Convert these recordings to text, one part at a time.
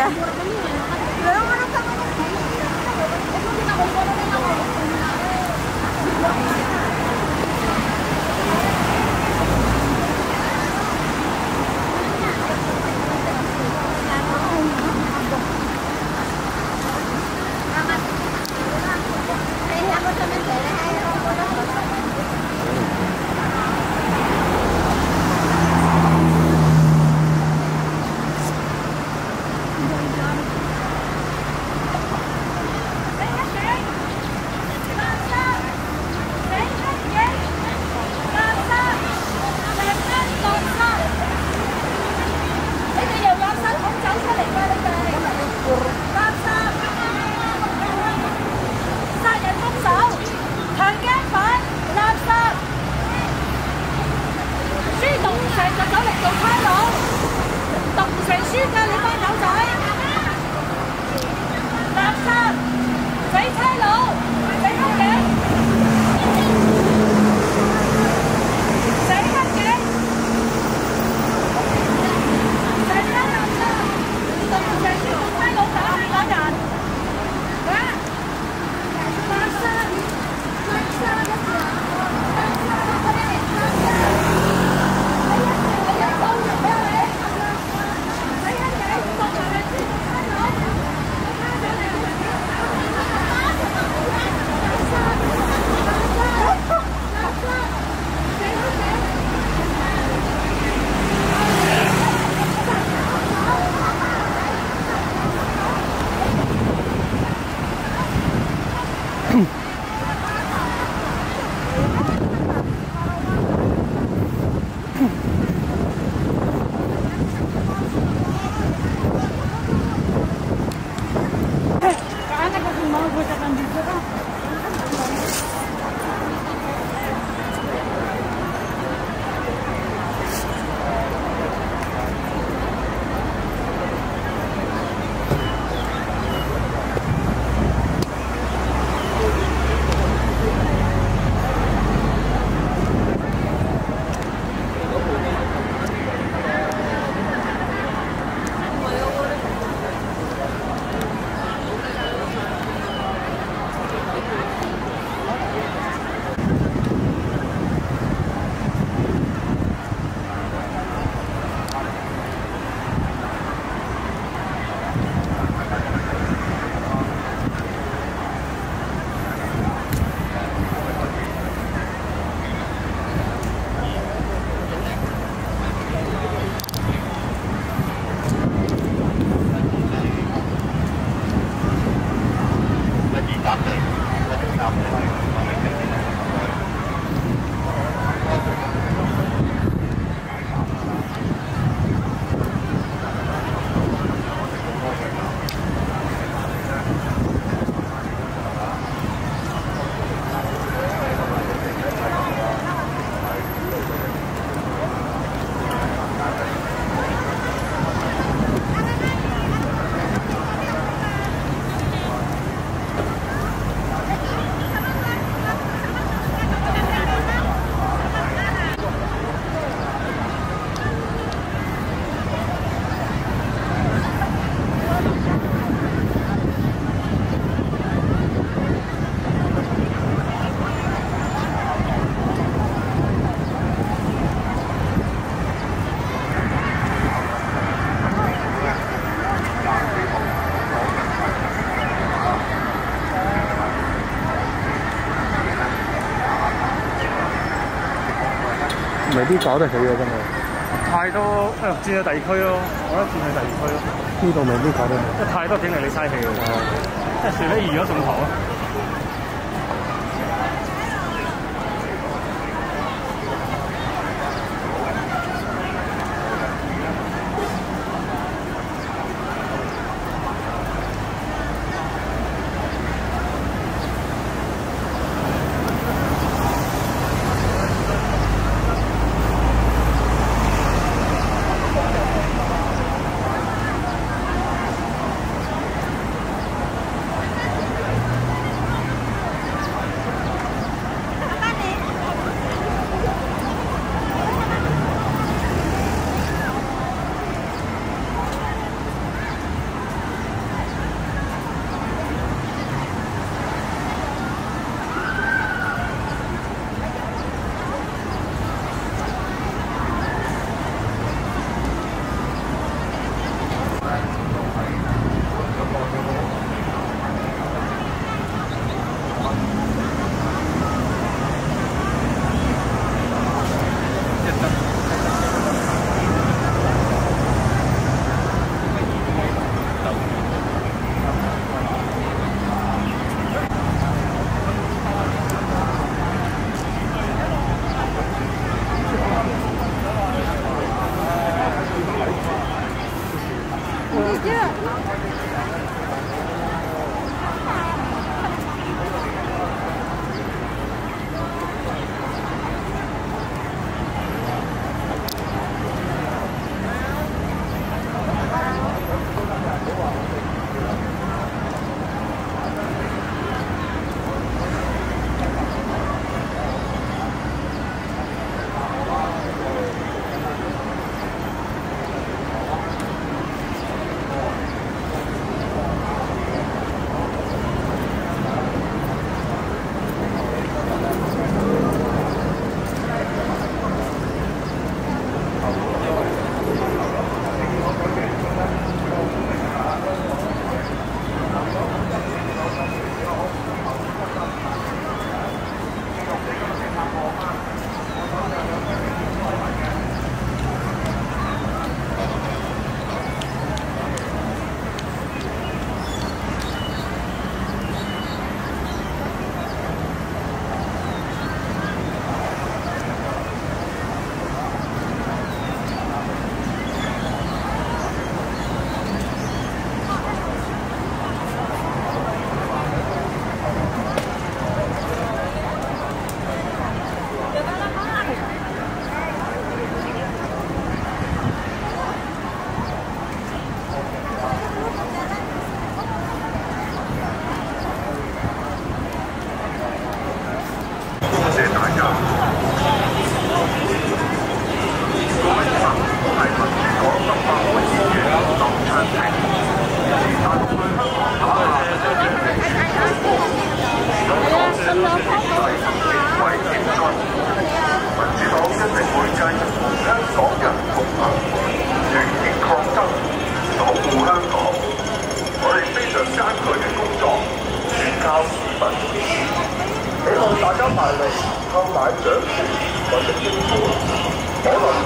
未必搞得起啊！真係太多轉去第二區咯，我覺得轉去第二區咯。 呢度未必搞得起， 太多警力你嘥氣㗎，即係船咧預咗送頭咯。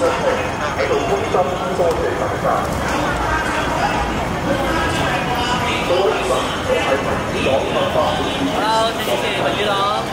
喺度衷心多謝大家。各位神都係民主黨不發會議。 好，謝謝民主黨。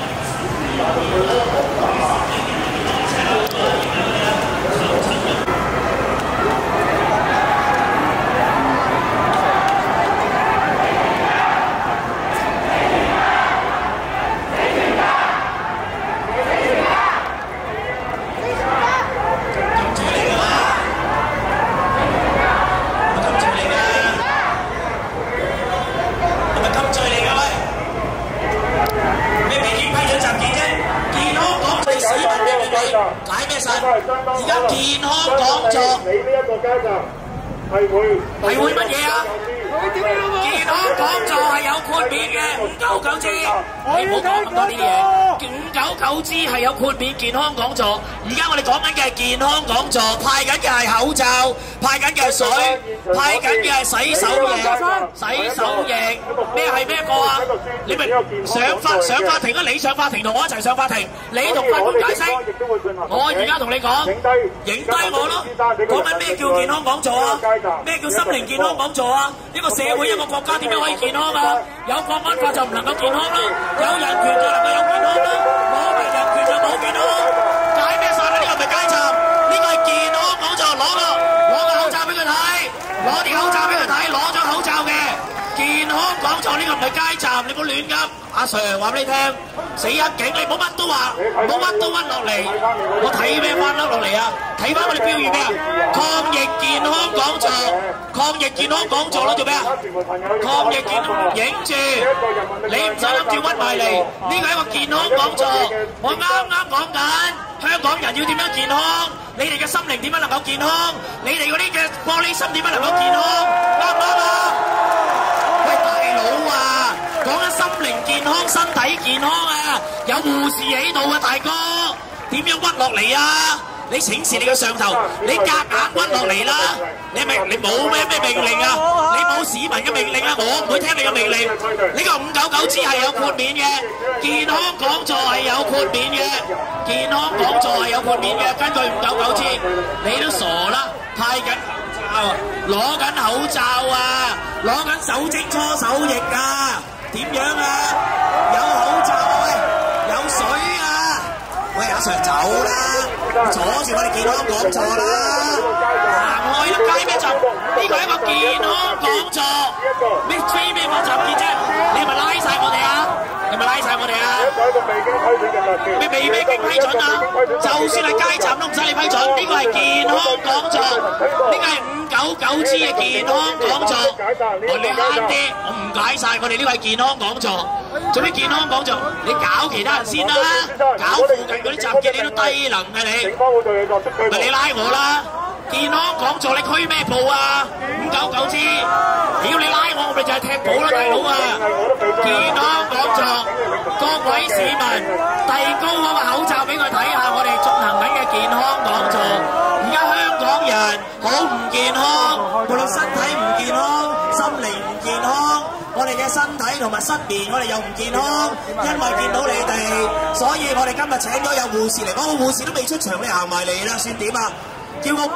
解咩散？而家健康講座， 你呢一個街站係會乜嘢啊？健康講座係有豁免嘅，599支，你唔好講咁多呢啲嘢。599支係有豁免健康講座，而家我哋講緊嘅係健康講座，派緊嘅係口罩，派緊嘅係水，派緊嘅係洗手液，咩係咩個啊？你咪上法庭啊！你上法庭同我一齊上法庭，你同法官解釋。我而家同你講，影低我咯。講緊咩叫健康講座啊？咩叫心靈健康講座啊？一個社會一個國家點樣可以健康啊？有國安法就唔能夠健康啦，有人權就能夠有健康啦，冇人權就冇健康。解咩散啊？呢個唔係街站，呢個係健康講座。攞個口罩俾佢睇，攞啲口罩俾佢睇，攞咗口罩嘅健康講座。呢個唔係街站，你唔好亂噏。阿 Sir 話俾你聽，死一警，你冇乜都話，冇乜都屈落嚟。我睇咩翻甩落嚟啊？睇翻我哋標語咩啊？抗疫健康講座，抗疫健康講座咯，做咩啊？抗疫健康影住，你唔使諗住屈埋嚟，呢個係一個健康講座。我啱啱講緊香港人要點樣健康，你哋嘅心靈點樣能夠健康，你哋嗰啲嘅玻璃心點樣能夠健康，啱唔啱啊？喂，大佬啊！講緊心靈健康、身體健康啊！有護士喺度啊，大哥，點樣屈落嚟啊？你請示你個上頭，你夾硬屈落嚟啦！你冇咩命令啊？你冇市民嘅命令啊！我唔會聽你嘅命令。呢個599支係有豁免嘅，健康講座係有豁免嘅，健康講座係有豁免嘅。根據599支，你都傻啦！派緊攞緊口罩啊，攞緊手精搓手液啊！點樣啊？有口罩啊，喂，有水啊！喂，阿 Sir 走啦，阻住我哋健康講座啦！行開啦，街咩站？呢個係一個健康講座，咩追咩網站見啫？你係咪拉晒我哋啊？你係咪拉晒我哋啊？咩未經批准啊？就算係街站都唔使你批准，呢個係健康講座，呢個係599支嘅健康講座。我哋慳啲，我唔解晒，我哋呢個係健康講座。做咩健康講座？你搞其他人先啦，搞附近嗰啲集結你都低能嘅你，咪你拉我啦！健康講座你驅咩步啊？599支，只要你拉我，我咪就係踢步啦，大佬啊！健康講座，各位市民遞高嗰個口罩俾佢睇下，我哋進行緊嘅健康講座。而家香港人好唔健康，無論身體唔健康，心靈唔健康，我哋嘅身體同埋失眠，我哋又唔健康，因為見到你哋，所以我哋今日請咗有護士嚟講，個護士都未出場，你行埋嚟啦，算點啊？叫我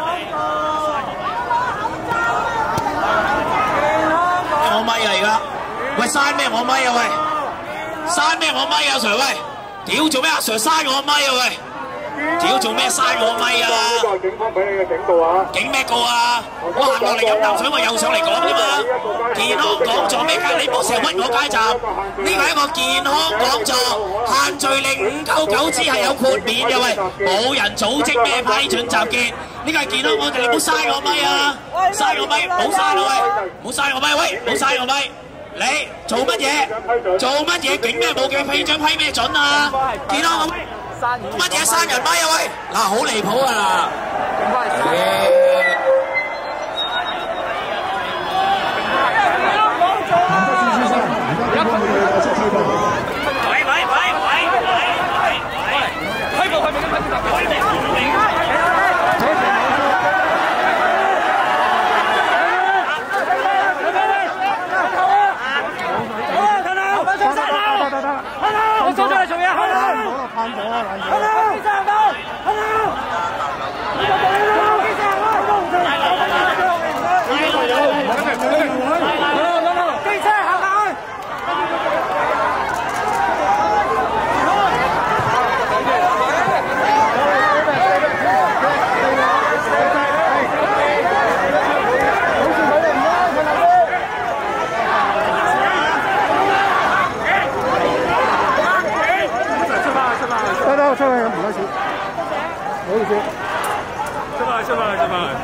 我咪啊而家，喂嘥咩我咪啊喂，嘥咩我咪啊 Sir 喂，屌做咩阿 Sir 嘥我咪啊喂，屌做咩嘥我咪啊？ 呢個係警方俾你嘅警告啊！ 警咩告啊？我行落嚟飲啖水，我又上嚟講啫嘛。健康講座咩㗎？你唔好成日屈我街站，呢個係一個健康講座，限聚令599支係有豁免嘅喂，冇人組織咩批准集結，呢個係健康講座，你唔好嘥我咪啊！嘥我咪，唔好嘥我喂，唔好嘥我咪喂，唔好嘥我咪。你做乜嘢？做乜嘢？警咩冇嘅批准批咩准啊？健康乜嘢生人咪啊喂？嗱，好離譜啊！ 機車行下出去唔該錢，唔好意思。出發。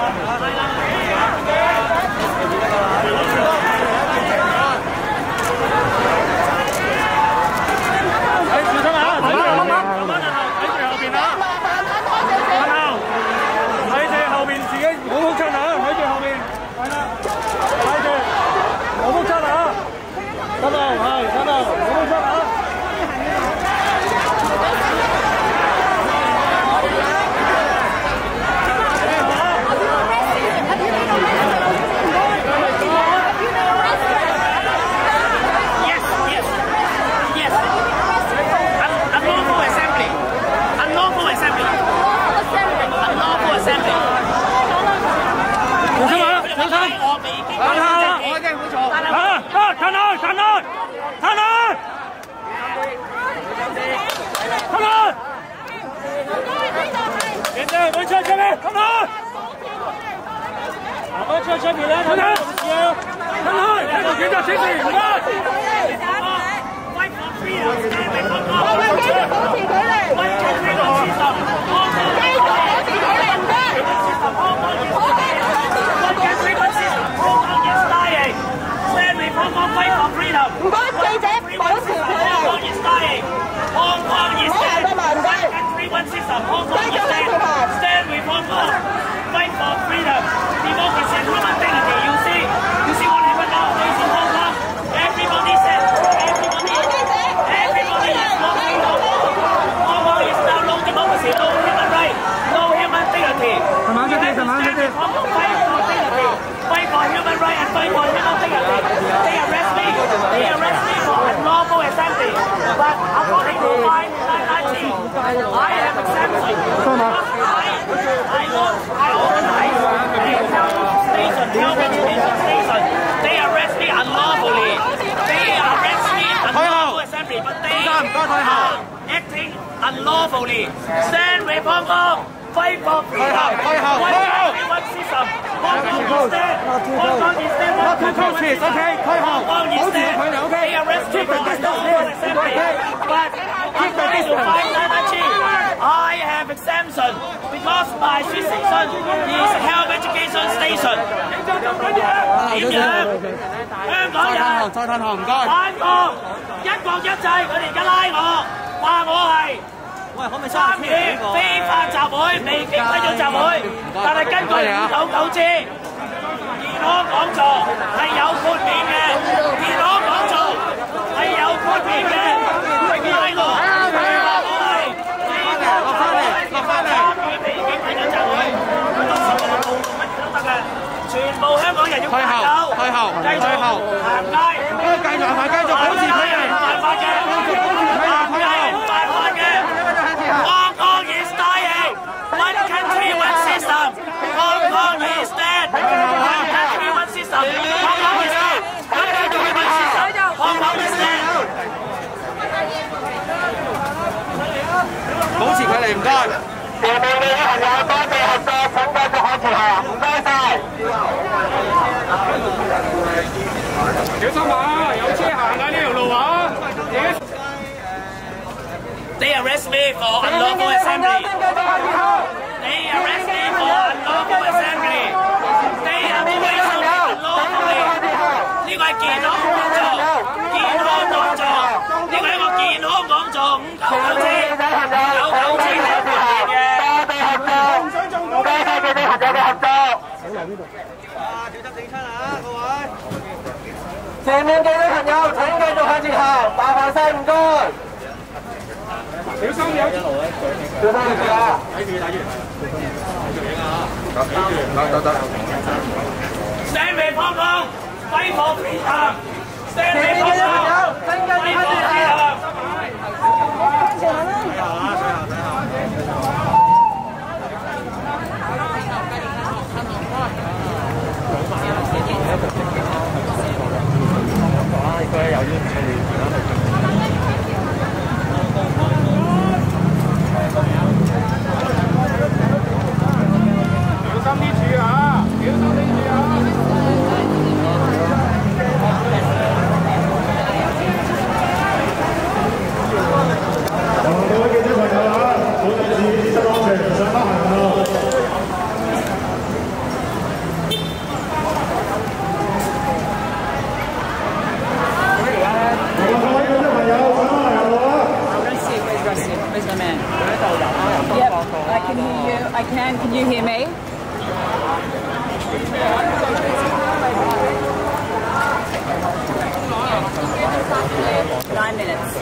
Unlawfully stand with Hong Kong, fight for freedom. Everyone system. Hong Kong is dead. Hong Kong is dead. Hong Kong is dead. They arrest me for unlawful assembly. But I'm going to fight Nanachi. I have exemption because my station is health education station. 點樣？香港人再褪後唔該。反國一國一制，佢哋而家拉我，話我係。參與非法集會，未經批准集會，但係根據599之健康講座係有豁免嘅，健康講座係有豁免嘅，拉我話我係非法參與未經批准集會，當時我冇乜都得嘅，全部香港人要退後，繼續行街，繼續保持佢哋犯法嘅，行街犯法嘅。Hong Kong is dying. One country, one system. Hong Kong is dead. One country, one system. Hong Kong is dead. One country, one system. Hong Kong is dead. 保持距離唔該。謝謝你嘅朋友，多謝合作，請繼續向前行，唔該晒。小心啊！有車行㗎呢條路啊！ They arrest me for unlawful assembly. They arrest me for unlawful assembly. They are doing something unlawfully. 呢個係健康講座，健康講座，呢個係一個健康講座，599次，599次係豁免嘅。多謝佢哋合作嘅合作。小心整親啊，各位！前面嘅朋友請繼續向前行，麻煩晒唔該。 小心有小心啊！睇住睇住，做影啊！得。Stand with Hong Kong, fight for freedom. Stand with Hong Kong, fight for freedom. 睇下。 9 minutes.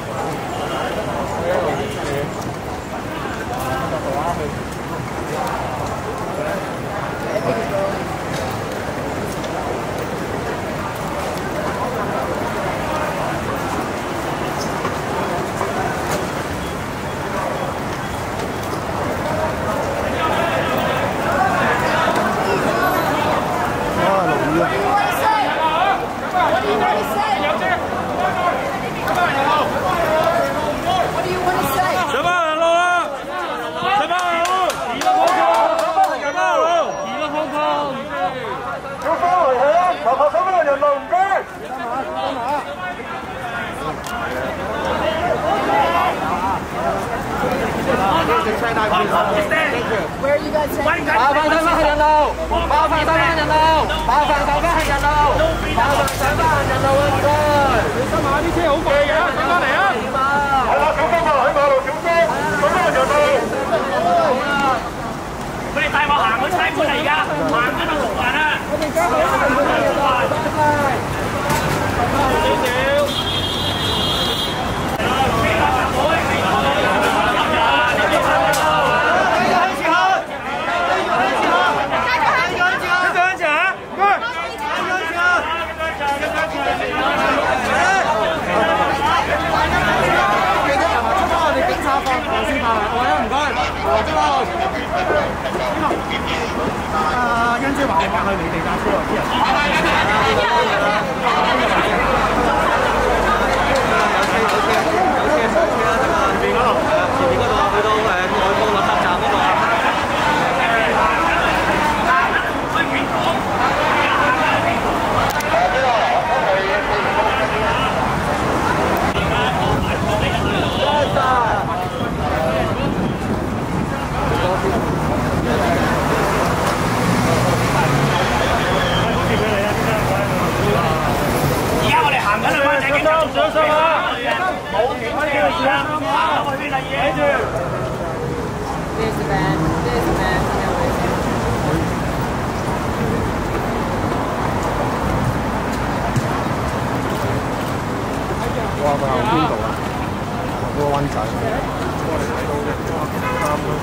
Where are you guys saying? 麻煩上返行人路，麻煩上返行人路，麻煩上返行人路，麻煩上返行人路啊！唔該。小心下啲車好快嘅，上返嚟啊！係啦，小心啊！喺馬路小心，上返行人路。 佢哋帶我行去差館嚟而家，行緊去龍環啊！我哋加埋欣姐話你隔去你哋架車啲人。 There's the van. There's the van. Wow, 邊度啊？嗰個灣仔。我哋睇到嘅啱咯。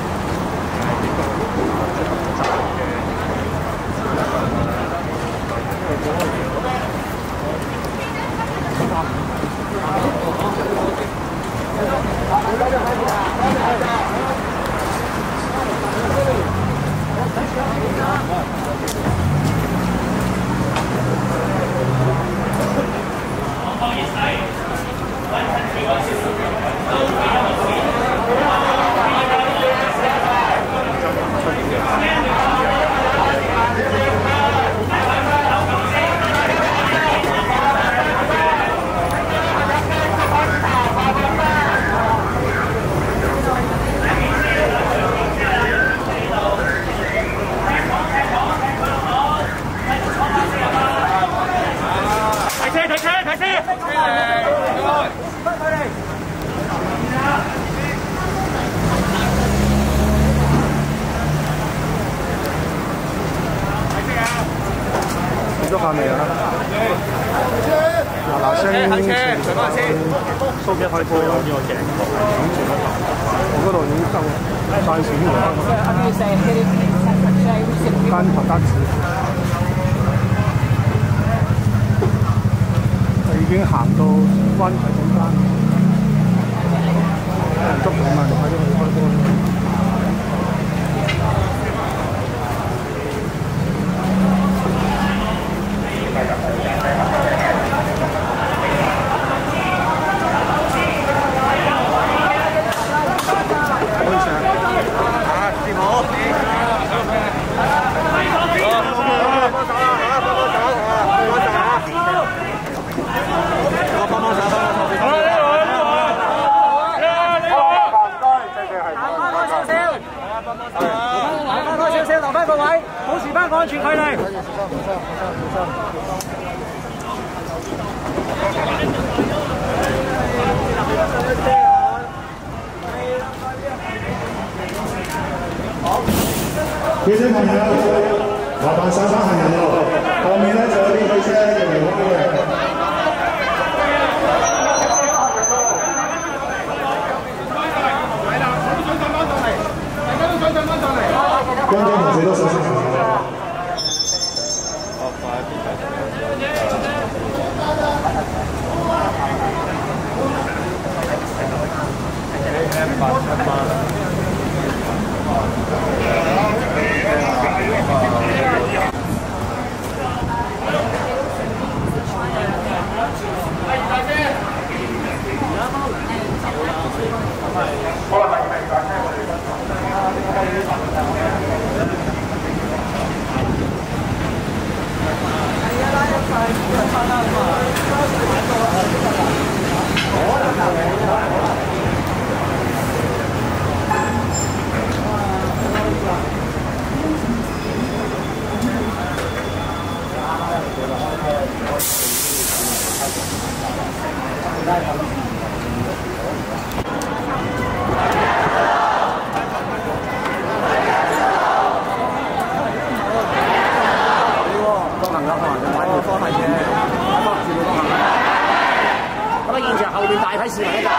咗下未啊？嗱聲，上翻先，蘇一開波有呢個鏡頭，我嗰度已經收曬錢㗎啦。單頭單子，已經行到灣仔中間，有人捉到嘛？快啲去開波！留翻個位，保持翻個安全距離。 各位朋友。 麻煩上翻行人路，後面咧就有啲汽車要離開嘅。觀眾同事都小心行路。現場後面大批市民咧就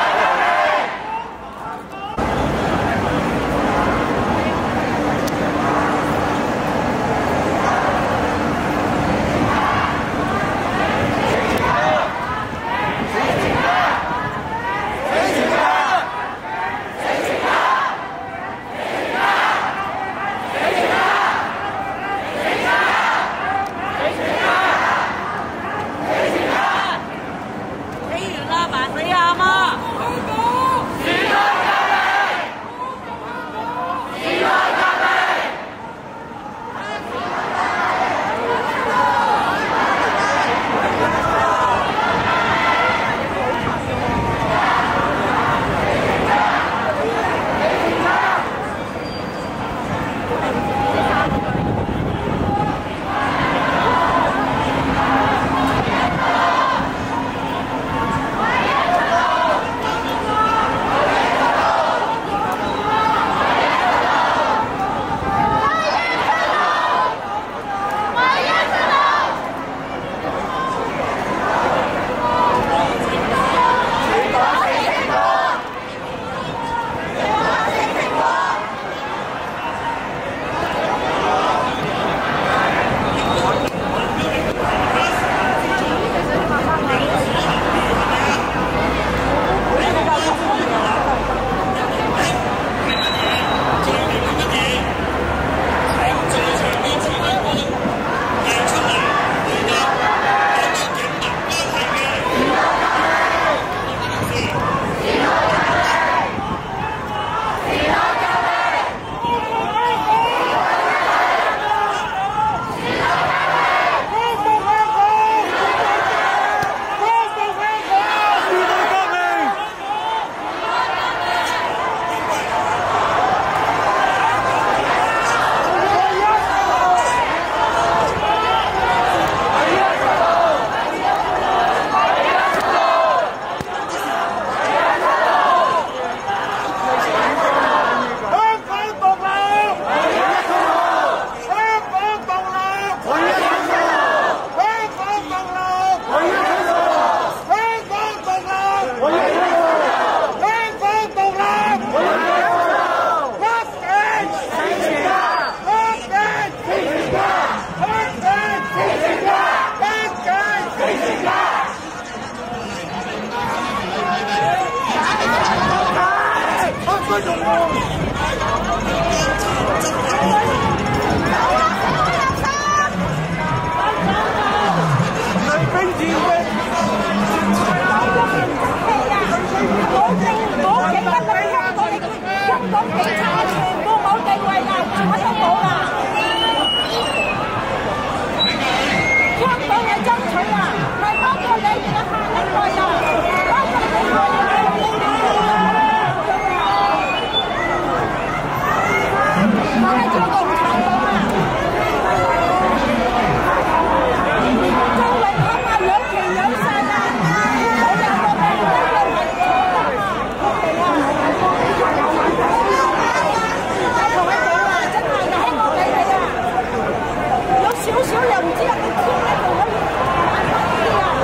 我係中國少又唔知有個天喺度可以玩多啲啊！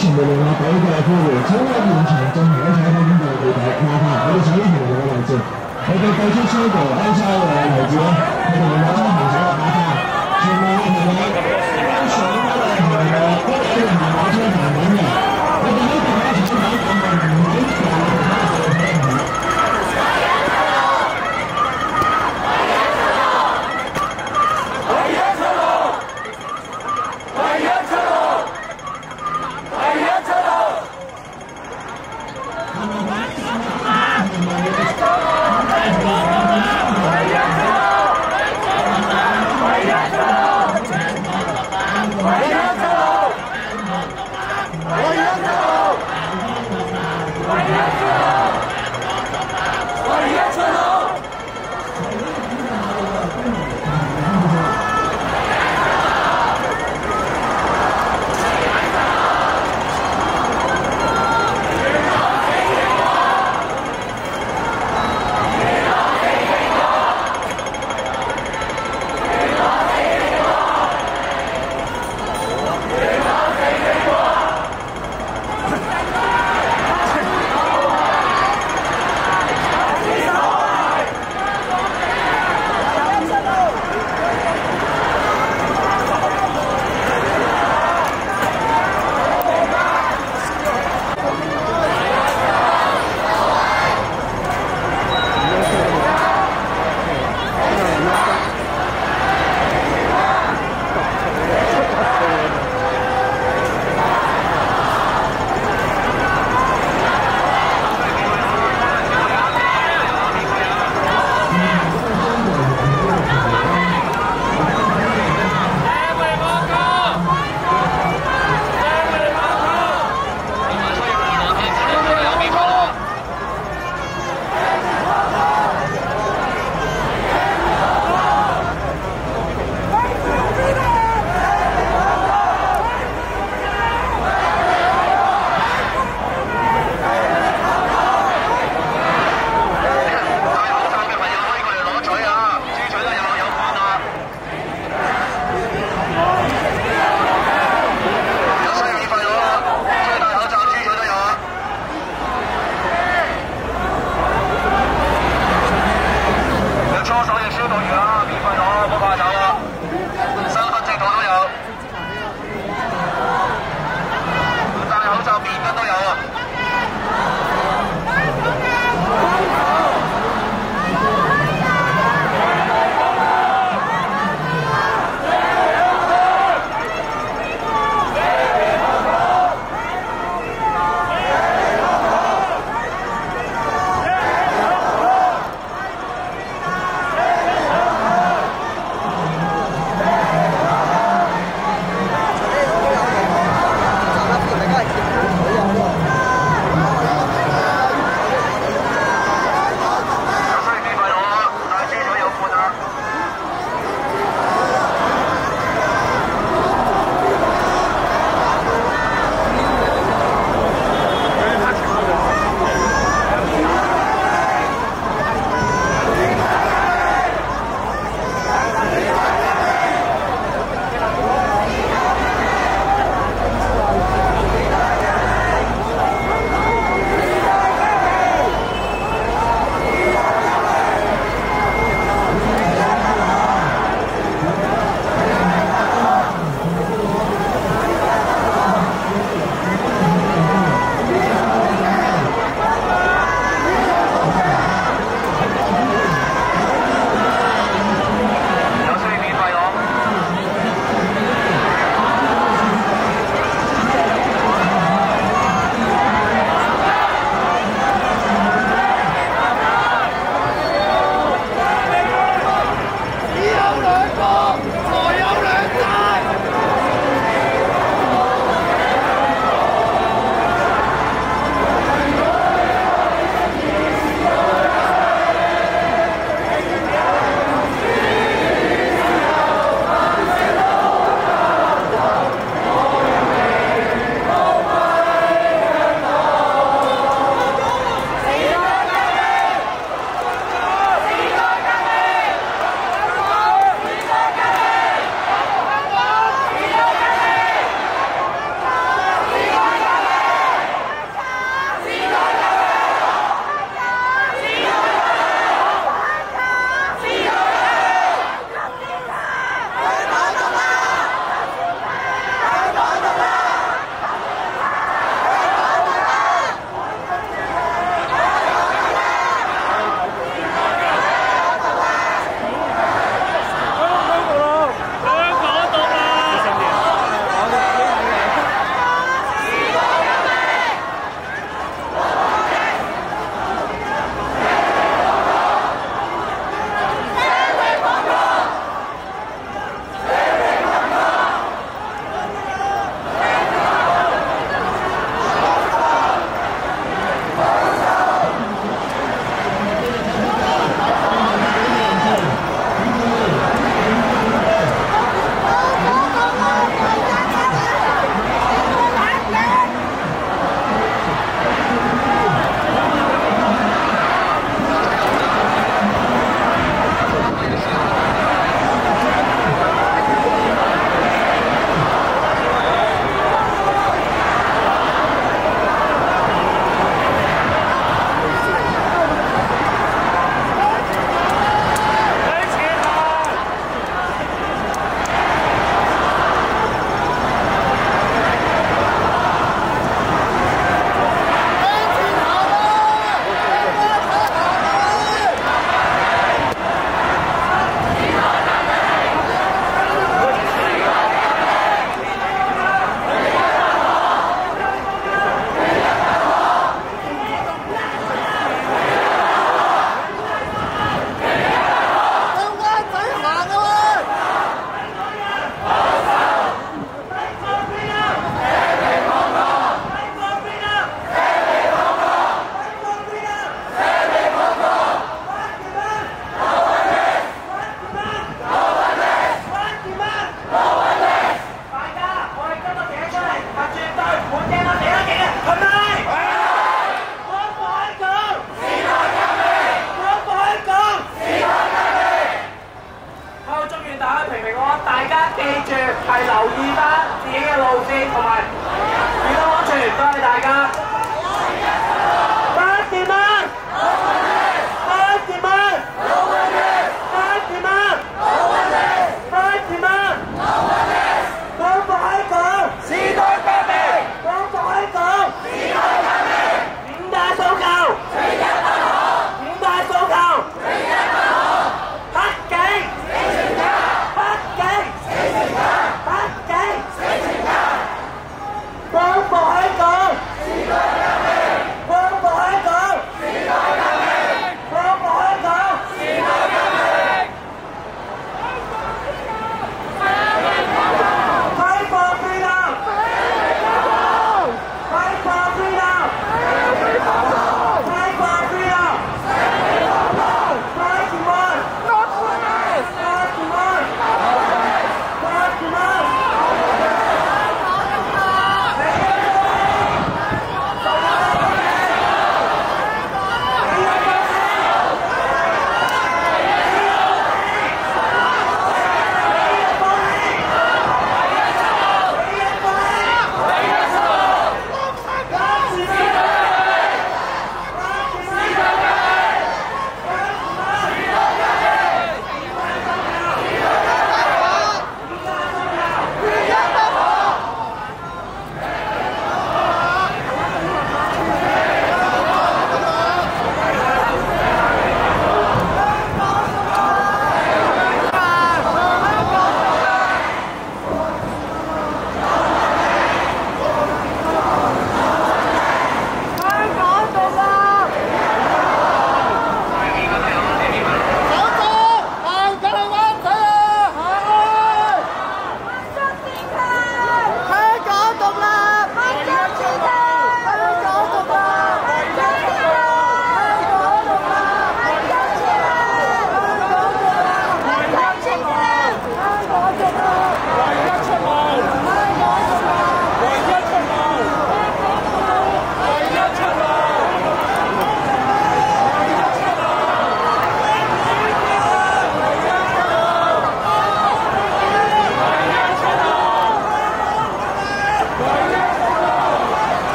前面另外對嘅副會超級現場進行咗採訪嘅地帶，麻煩我哋水平嘅位置，佢哋對出車嘅歐洲嘅位置咧，佢哋有咗行駛嘅馬卡，全部係咪上咗嚟行嘅，都係行馬車行緊嘅，我哋呢度咧採訪嘅係唔喺度嘅。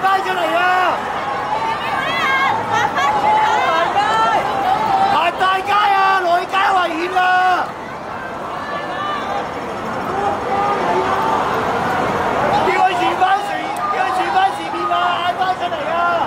翻出嚟啊！行大街啊，內街危險啊！叫佢轉翻前面啊，嗌翻出嚟啊！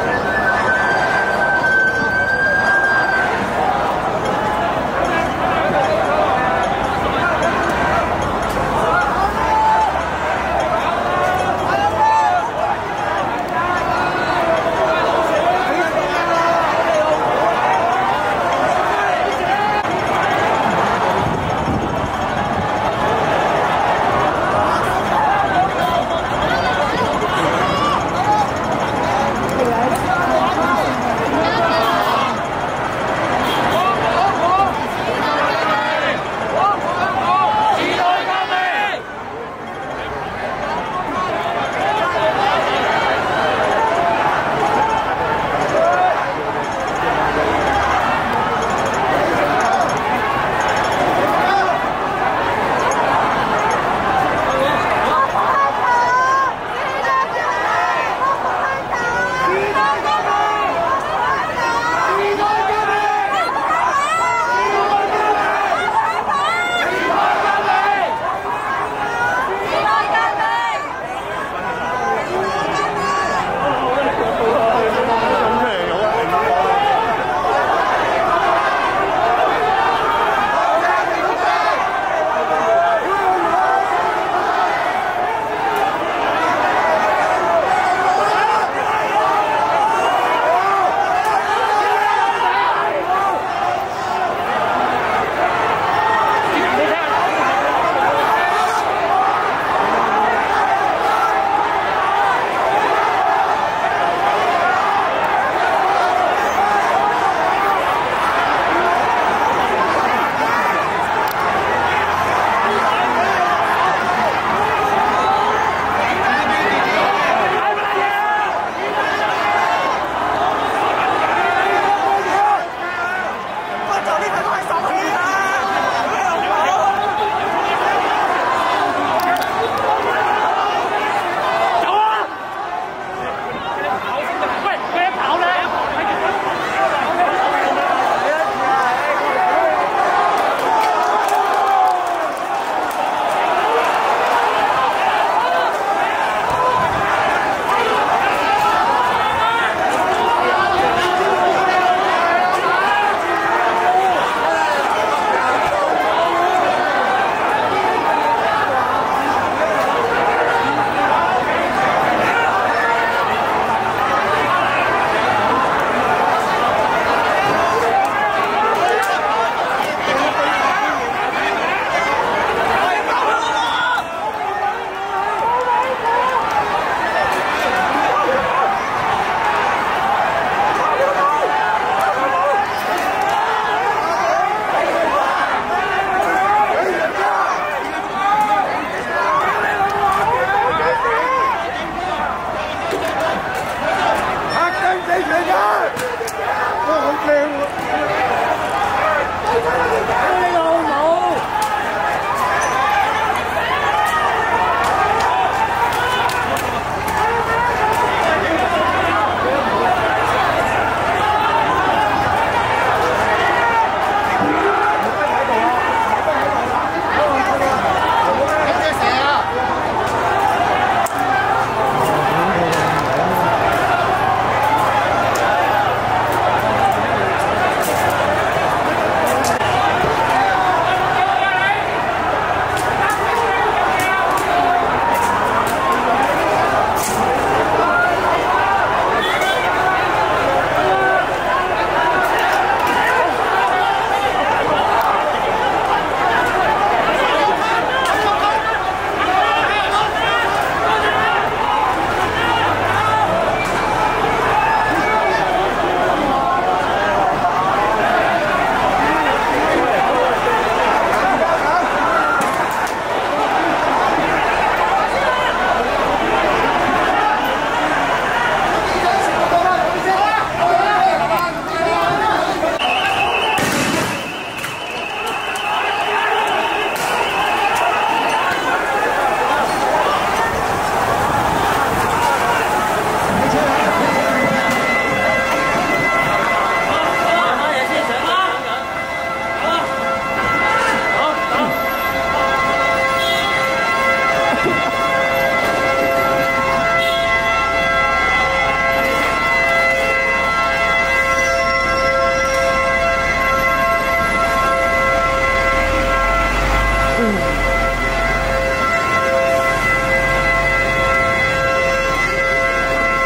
Hãy subscribe cho kênh Ghiền Mì Gõ để không bỏ lỡ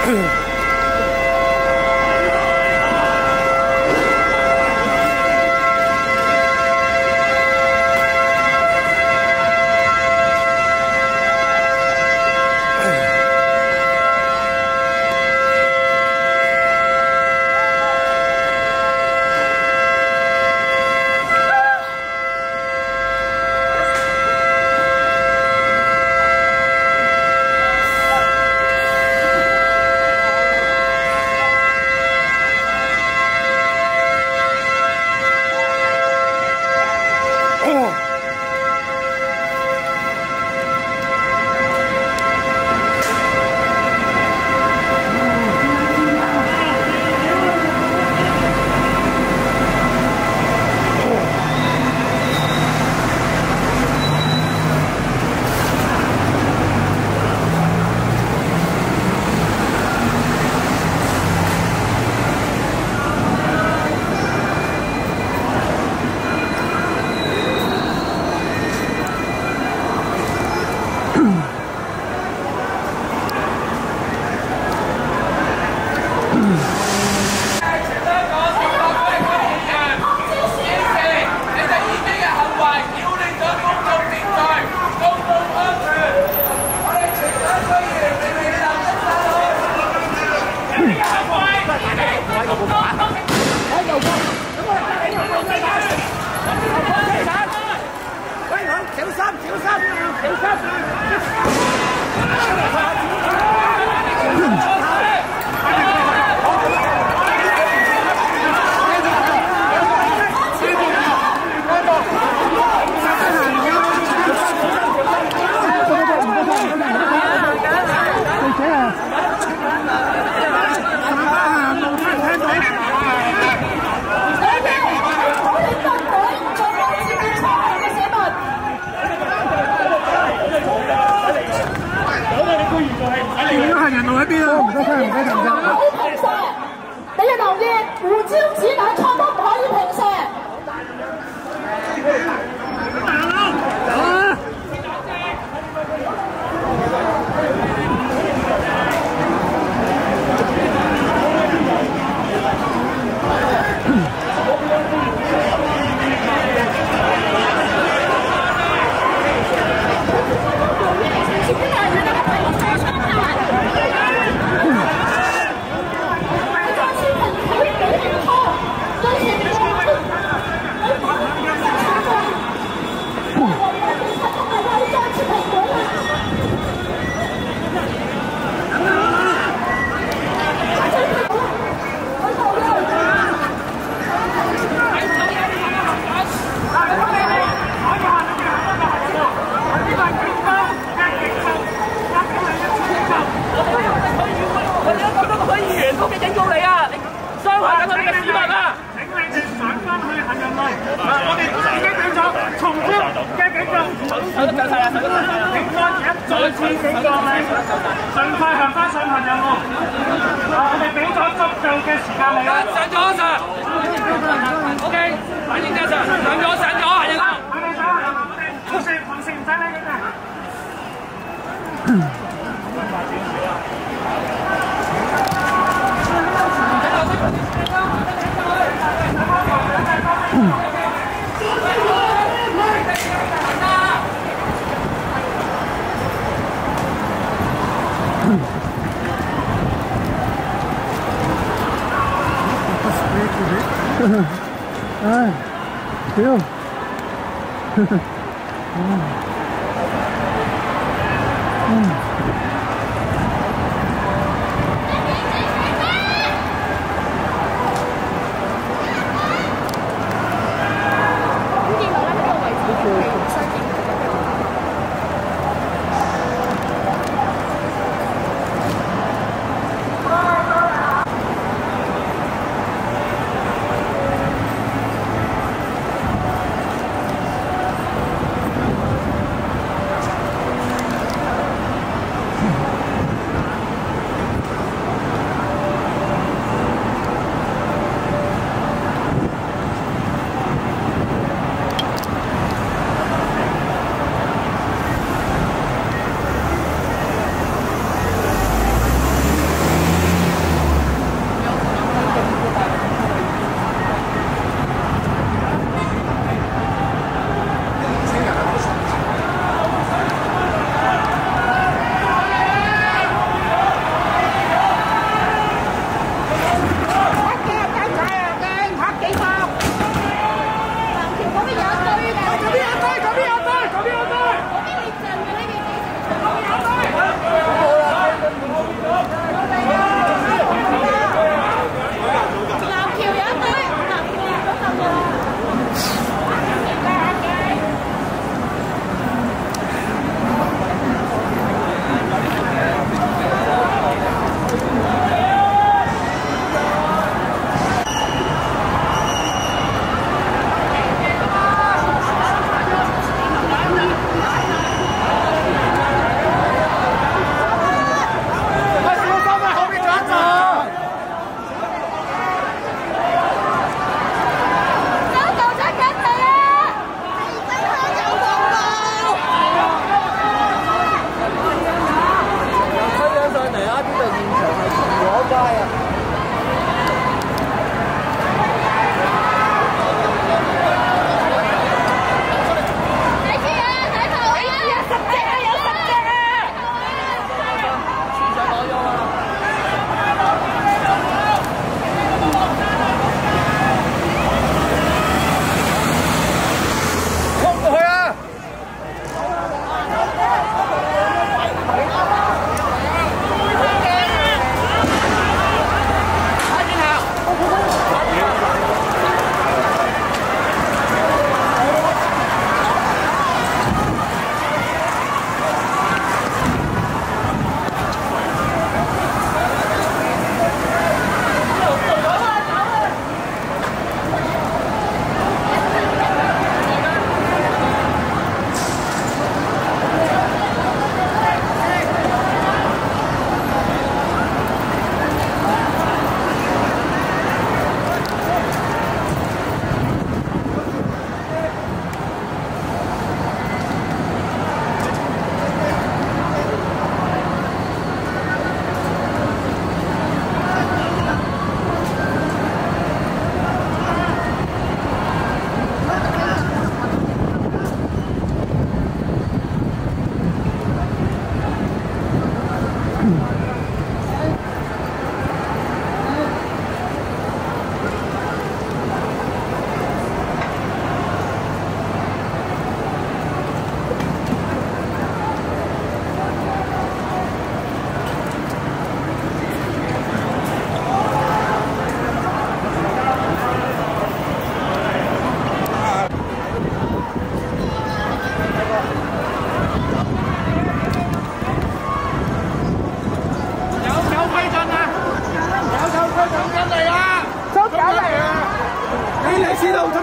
你要留意胡椒子彈錯都唔可以平射。 唉，屌！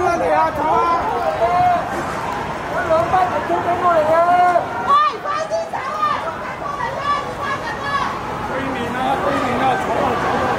啦你啊，走啊！ 兩班人衝緊過嚟啊！ 喂，快啲走啊！衝緊過嚟啦！唔關人啦！ 對面啊，對面啊，走啊走啊！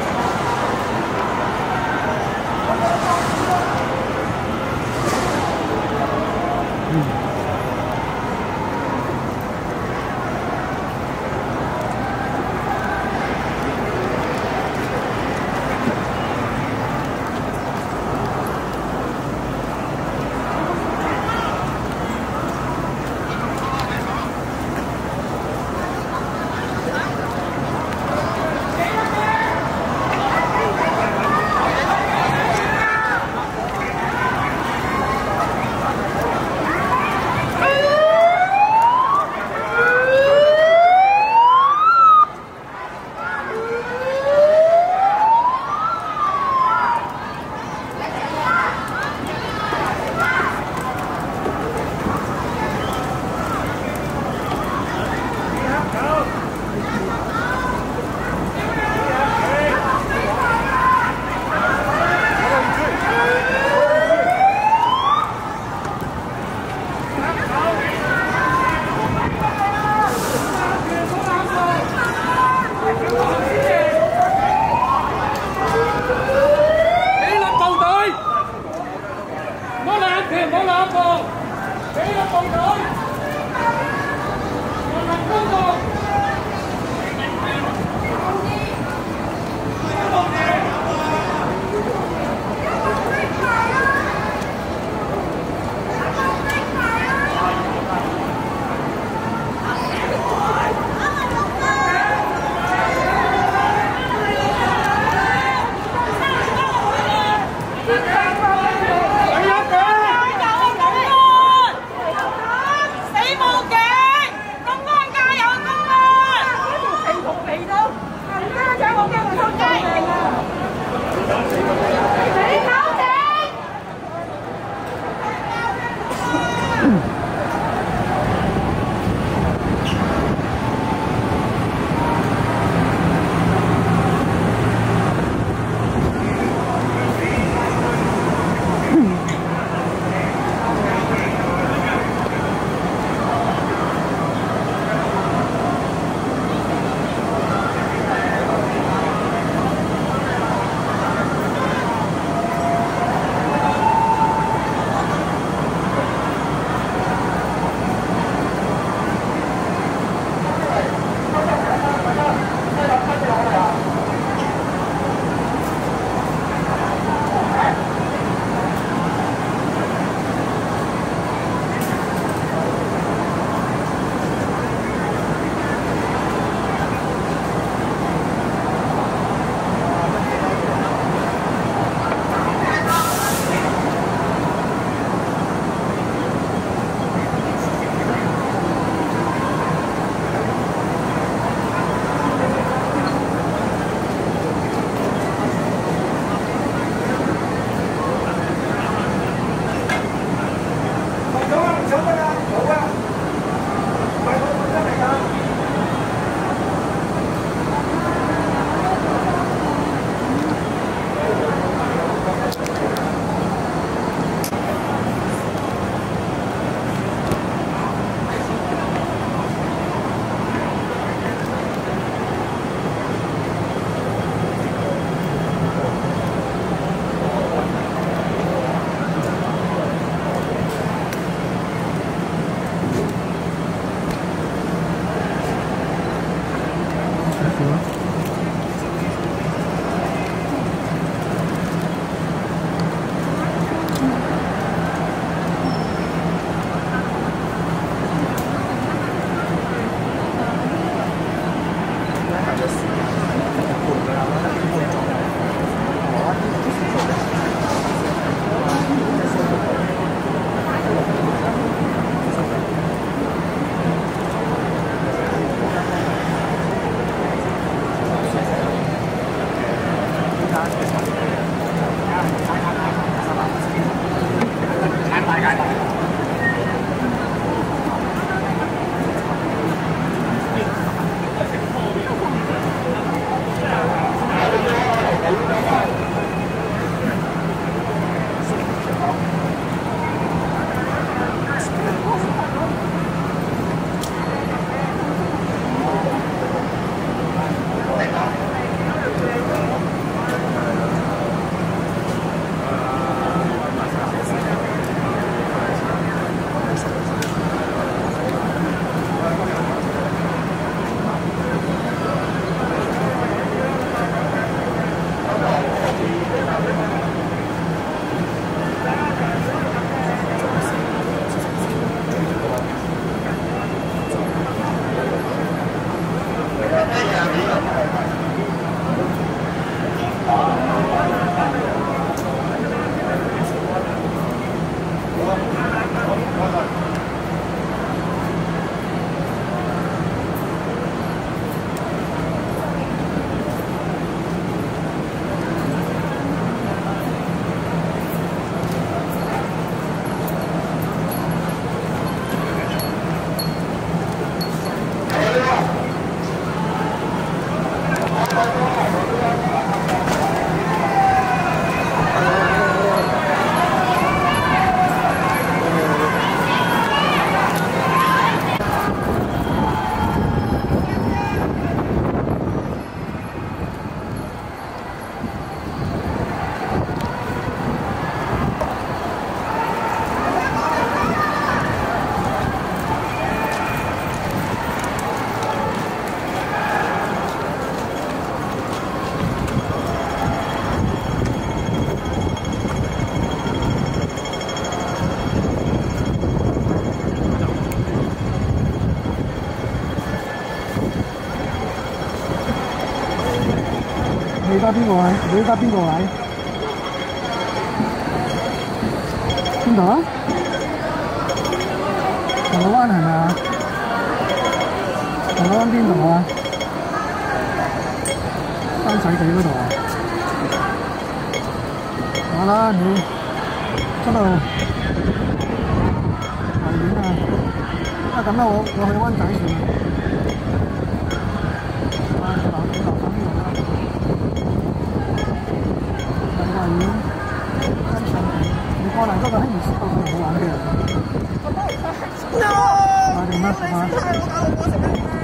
你搭邊個位？你搭邊個位？邊度啊？銅鑼灣係咪啊？銅鑼灣邊度啊？灣仔地嗰度啊？好啦，你出到危險啊！咁啦，我去灣仔算啦。你過嚟嗰個輕移斯道好玩啲啊！我都唔得，買定乜？